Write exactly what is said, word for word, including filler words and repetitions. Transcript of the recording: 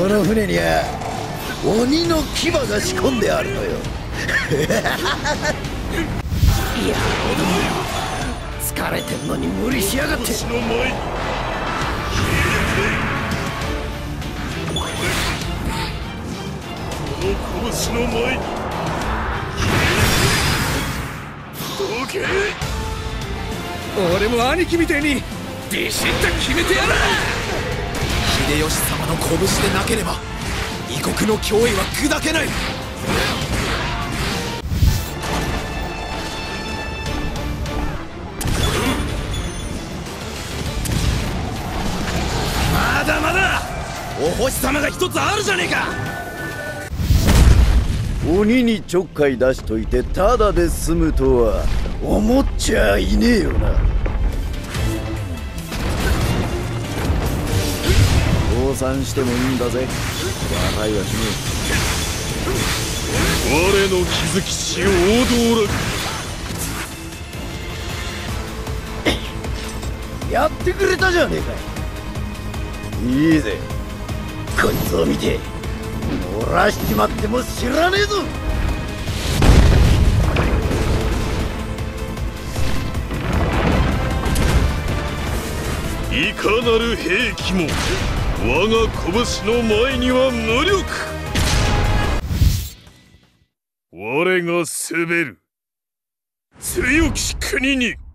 の船には鬼の牙が仕込んであるのよ。いやおどもよ、疲れてんのに無理しやがって。この拳の前にどけ。 俺も兄貴みてえにビシッと決めてやる。 秀吉様の拳でなければ異国の脅威は砕けない。 まだまだお星様が一つあるじゃねえか。 鬼にちょっかい出しといてただで済むとは思っちゃいねえよな。降参してもいいんだぜ。笑いはしねえ。我の気づきし王道楽。やってくれたじゃねえか。いいぜ、こいつを見て漏らしちまっても知らねえぞ。 いかなる兵器も我が拳の前には無力。我が統べる強き国に